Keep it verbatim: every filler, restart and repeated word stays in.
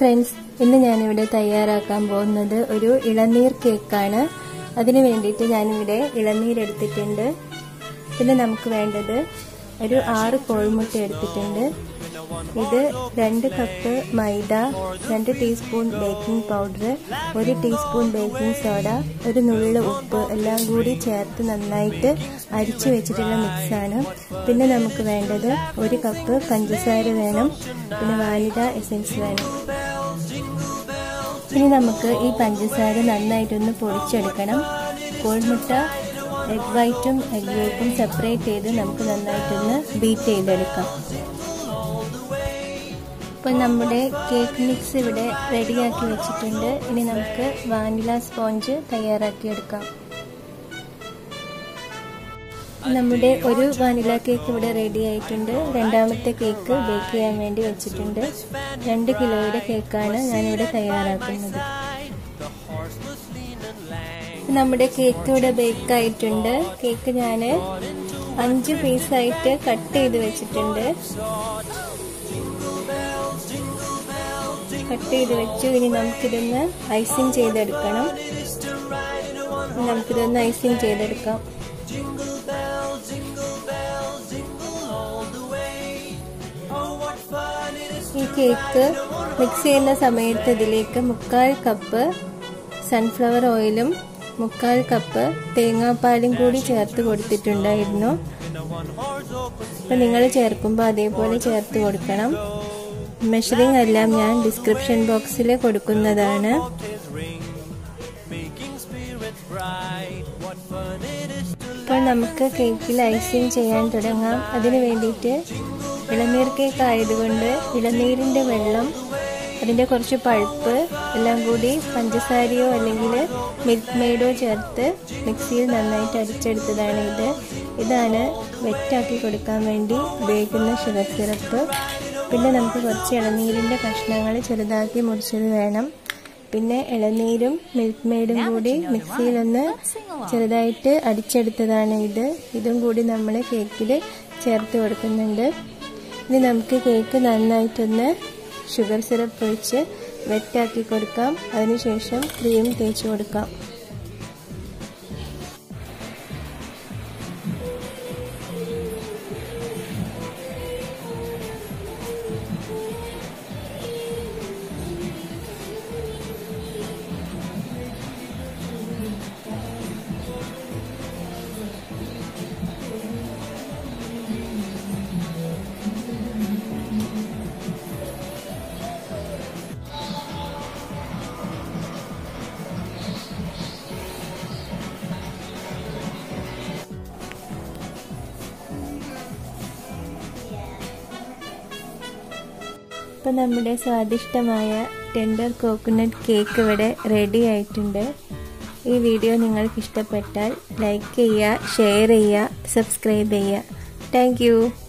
Friends, ഇന്ന് ഞാനിവിടെ തയ്യാറാക്കാൻ പോകുന്നത് ഒരു ഇളനീർ കേക്കാണ്. അതിനു വേണ്ടിയിട്ട് ഞാനിവിടെ ഇളനീർ എടുത്തിട്ടുണ്ട്. പിന്നെ നമുക്ക് വേണ്ടത് ഒരു ആറ് കോഴിമുട്ട എടുത്തിട്ടുണ്ട്. ഇത് രണ്ട് കപ്പ് മൈദ, രണ്ട് ടീസ്പൂൺ ബേക്കിംഗ് പൗഡർ, ഒരു ടീസ്പൂൺ ബേക്കിംഗ് സോഡ, ഒരു നുള്ളു ഉപ്പ് എല്ലാം കൂടി ചേർത്ത് നന്നായിട്ട് അരിച്ചു വെച്ചിട്ടുള്ള മിക്സാണ്. പിന്നെ നമുക്ക് വേണ്ടത് ഒരു കപ്പ് പഞ്ചസാര വേണം, പിന്നെ വാനില എസൻസ് വേണം. ഇനി നമുക്ക് ഈ പഞ്ചസാര നന്നായിട്ടൊന്ന് പൊടിച്ചെടുക്കണം. കോഴിമുട്ട എഗ് വൈറ്റും എഗ് യോക്കും സെപ്പറേറ്റ് ചെയ്ത് നമുക്ക് നന്നായിട്ടൊന്ന് ബീറ്റ് ചെയ്തെടുക്കാം. ഇപ്പോൾ നമ്മുടെ കേക്ക് മിക്സ് ഇവിടെ റെഡിയാക്കി വെച്ചിട്ടുണ്ട്. ഇനി നമുക്ക് വാനില സ്പോഞ്ച് തയ്യാറാക്കിയെടുക്കാം. നമ്മുടെ ഒരു വാനില കേക്ക് ഇവിടെ റെഡി ആയിട്ടുണ്ട്. രണ്ടാമത്തെ കേക്ക് ബേക്ക് ചെയ്യാൻ വേണ്ടി വെച്ചിട്ടുണ്ട്. രണ്ട് കിലോയുടെ കേക്കാണ് ഞാനിവിടെ തയ്യാറാക്കുന്നത്. നമ്മുടെ കേക്ക് ഇവിടെ ബേക്ക് ആയിട്ടുണ്ട്. കേക്ക് ഞാൻ അഞ്ച് പീസായിട്ട് കട്ട് ചെയ്ത് വെച്ചിട്ടുണ്ട്. കട്ട് ചെയ്ത് വെച്ചു. ഇനി നമുക്കിതൊന്ന് ഐസിങ് ചെയ്തെടുക്കണം. നമുക്കിതൊന്ന് ഐസിങ് ചെയ്തെടുക്കാം. ഈ കേക്ക് മിക്സ് ചെയ്യുന്ന സമയത്ത് ഇതിലേക്ക് മുക്കാൽ കപ്പ് സൺഫ്ലവർ ഓയിലും മുക്കാൽ കപ്പ് തേങ്ങാപ്പാലും കൂടി ചേർത്ത് കൊടുത്തിട്ടുണ്ടായിരുന്നു. അപ്പം നിങ്ങൾ ചേർക്കുമ്പോൾ അതേപോലെ ചേർത്ത് കൊടുക്കണം. മെഷറിംഗ് എല്ലാം ഞാൻ ഡിസ്ക്രിപ്ഷൻ ബോക്സിൽ കൊടുക്കുന്നതാണ്. ഇപ്പോൾ നമുക്ക് കേക്കിൽ ഐസിങ് ചെയ്യാൻ തുടങ്ങാം. അതിന് വേണ്ടിയിട്ട് ഇളനീർ കേക്ക് ആയതുകൊണ്ട് ഇളനീരിൻ്റെ വെള്ളം, അതിൻ്റെ കുറച്ച് പൾപ്പ് എല്ലാം കൂടി പഞ്ചസാരയോ അല്ലെങ്കിൽ മിൽക്ക് മെയ്ഡോ ചേർത്ത് മിക്സിയിൽ നന്നായിട്ട് അടിച്ചെടുത്തതാണ് ഇത്. ഇതാണ് വെറ്റാക്കി കൊടുക്കാൻ വേണ്ടി ഉപയോഗിക്കുന്ന ഷുഗർ സിറപ്പ്. പിന്നെ നമുക്ക് കുറച്ച് ഇളനീരിൻ്റെ കഷ്ണങ്ങൾ ചെറുതാക്കി മുറിച്ചത് വേണം. പിന്നെ ഇളനീരും മിൽക്ക് മെയ്ഡും കൂടി മിക്സിയിലൊന്ന് ചെറുതായിട്ട് അടിച്ചെടുത്തതാണ് ഇത്. ഇതും കൂടി നമ്മൾ കേക്കിൽ ചേർത്ത് കൊടുക്കുന്നുണ്ട്. ഇനി നമുക്ക് കേക്ക് നന്നായിട്ടൊന്ന് ഷുഗർ സിറപ്പ് ഒഴിച്ച് വെറ്റാക്കി കൊടുക്കാം. അതിനുശേഷം ക്രീം തേച്ച് കൊടുക്കാം. ഇപ്പം നമ്മുടെ സ്വാദിഷ്ടമായ ടെൻഡർ കോക്കനട്ട് കേക്ക് ഇവിടെ റെഡി ആയിട്ടുണ്ട്. ഈ വീഡിയോ നിങ്ങൾക്ക് ഇഷ്ടപ്പെട്ടാൽ ലൈക്ക് ചെയ്യുക, ഷെയർ ചെയ്യുക, സബ്സ്ക്രൈബ് ചെയ്യുക. Thank U.